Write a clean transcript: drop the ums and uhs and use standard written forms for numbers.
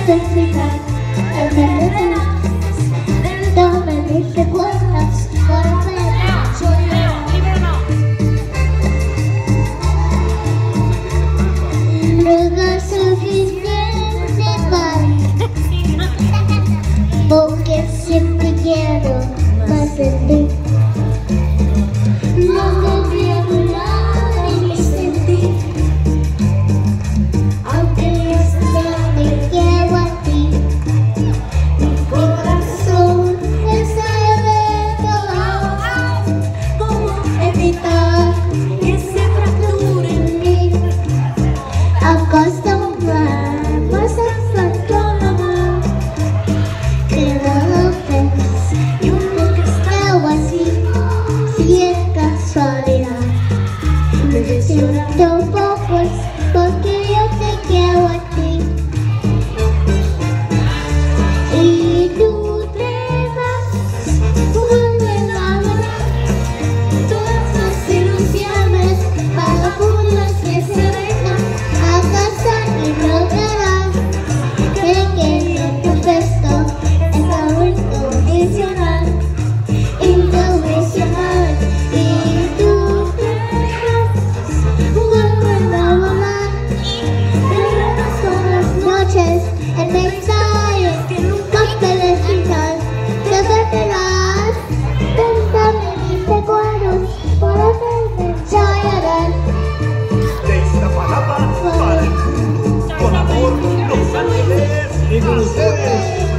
necesitas, dame mis recuerdos por ver. Lugar suficiente para, porque siempre quiero más de ti. No me pierdo nada en mi sentir, aunque yo me quiero a ti. Mi corazón está abierto, como evitar que se fracture en mí. Acostumbrarnos a faltar amor, que no ves, yo nunca estaba así, si es casualidad. Me siento un poco porque yo te quiero a ti. Y tú te vas, vuelven a volar todas las ilusiones vagabundas que se dejan a casa y no verás que tu gesto es algo incondicional, incondicional. Y tú te vas, vuelven a volar, pero son las noches en mensajes que nunca te desfijan. Te perderás, pensando en mis recuerdos por hacerme llorar. De esta palabra para el mundo, con amor, los ángeles y con ustedes.